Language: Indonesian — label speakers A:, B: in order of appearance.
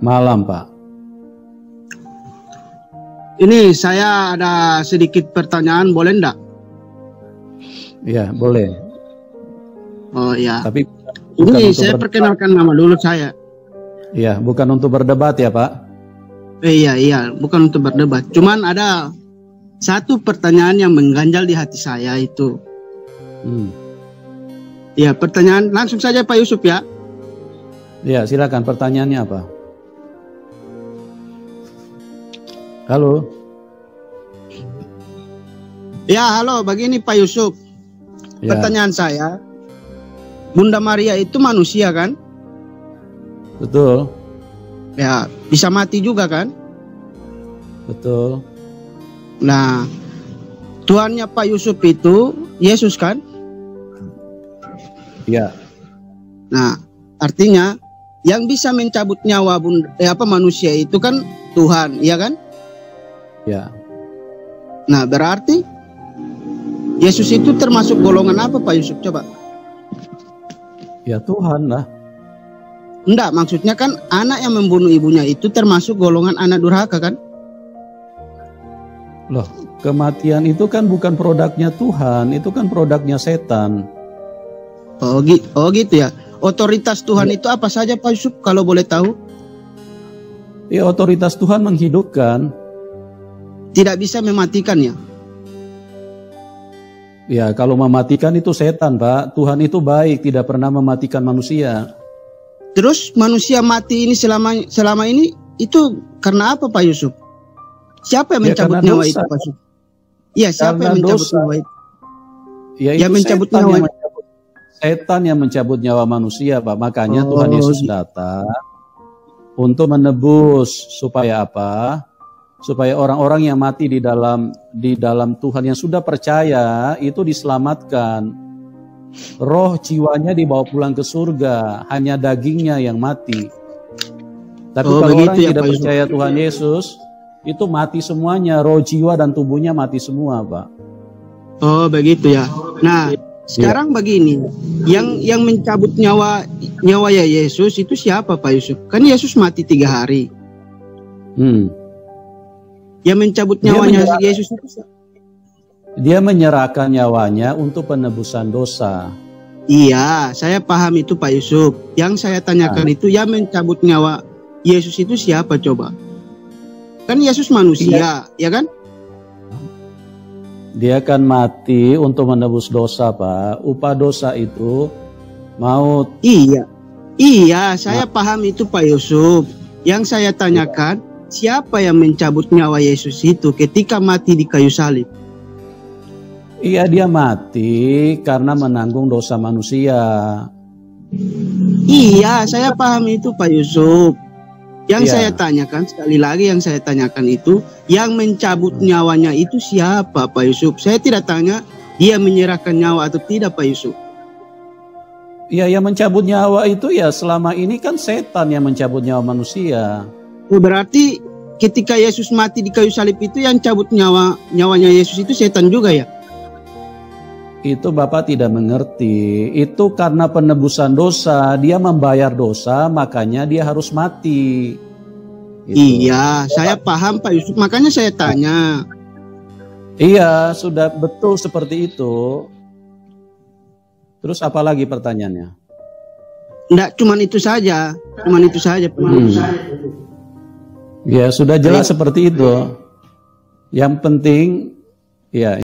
A: Malam, Pak.
B: Ini saya ada sedikit pertanyaan, boleh enggak?
A: Iya, boleh.
B: Oh ya.
A: Tapi
B: ini saya perkenalkan nama dulu saya.
A: Iya, bukan untuk berdebat ya, Pak.
B: Iya, bukan untuk berdebat. Cuman ada satu pertanyaan yang mengganjal di hati saya itu. Ya, pertanyaan langsung saja Pak Yusuf ya.
A: Ya, silakan, pertanyaannya apa? Halo.
B: Ya, halo, begini Pak Yusuf.
A: Ya.
B: Pertanyaan saya, Bunda Maria itu manusia kan?
A: Betul.
B: Ya, bisa mati juga kan?
A: Betul.
B: Nah, Tuhannya Pak Yusuf itu Yesus kan?
A: Ya.
B: Nah, artinya yang bisa mencabut nyawa manusia itu kan Tuhan, iya kan?
A: Ya.
B: Nah, berarti Yesus itu termasuk golongan apa Pak Yusuf? Coba.
A: Ya Tuhan lah.
B: Enggak, maksudnya kan anak yang membunuh ibunya itu termasuk golongan anak durhaka kan?
A: Loh, kematian itu kan bukan produknya Tuhan, itu kan produknya setan.
B: Oh gitu ya. Otoritas Tuhan itu apa saja Pak Yusuf kalau boleh tahu?
A: Ya, otoritas Tuhan menghidupkan.
B: Tidak bisa mematikan ya?
A: Ya, kalau mematikan itu setan, Pak. Tuhan itu baik, tidak pernah mematikan manusia.
B: Terus manusia mati ini selama ini itu karena apa Pak Yusuf? Siapa yang mencabut nyawa itu Pak Yusuf? Iya, siapa yang mencabut nyawa itu?
A: Ya,
B: yang mencabut nyawa itu.
A: Setan yang mencabut nyawa manusia, Pak. Makanya Tuhan Yesus datang untuk menebus supaya apa? Supaya orang-orang yang mati di dalam Tuhan yang sudah percaya itu diselamatkan. Roh jiwanya dibawa pulang ke surga, hanya dagingnya yang mati. Tapi kalau orang
B: ya,
A: tidak percaya Tuhan Yesus, itu mati semuanya, roh jiwa dan tubuhnya mati semua, Pak.
B: Oh, begitu ya. Nah, sekarang begini, yang mencabut nyawa ya Yesus itu siapa Pak Yusuf? Kan Yesus mati 3 hari. Yang mencabut nyawanya Yesus itu siapa?
A: Dia menyerahkan nyawanya untuk penebusan dosa.
B: Iya, saya paham itu Pak Yusuf. Yang saya tanyakan itu yang mencabut nyawa Yesus itu siapa coba? Kan Yesus manusia, ya kan?
A: Dia akan mati untuk menebus dosa, Pak. Upah dosa itu maut.
B: Iya, saya paham itu Pak Yusuf. Yang saya tanyakan, siapa yang mencabut nyawa Yesus itu ketika mati di kayu salib?
A: Iya, dia mati karena menanggung dosa manusia.
B: Iya, saya paham itu Pak Yusuf. Yang saya tanyakan, sekali lagi yang saya tanyakan itu, yang mencabut nyawanya itu siapa Pak Yusuf? Saya tidak tanya dia menyerahkan nyawa atau tidak Pak Yusuf.
A: Iya, yang mencabut nyawa itu ya selama ini kan setan yang mencabut nyawa manusia.
B: Berarti ketika Yesus mati di kayu salib itu yang cabut nyawanya Yesus itu setan juga ya?
A: Itu Bapak tidak mengerti. Itu karena penebusan dosa, dia membayar dosa, makanya dia harus mati. Gitu.
B: Iya, saya paham Pak Yusuf, makanya saya tanya.
A: Iya, sudah betul seperti itu. Terus apa lagi pertanyaannya?
B: Enggak, cuman itu saja.
A: Ya, sudah jelas seperti itu. Yang penting, ya.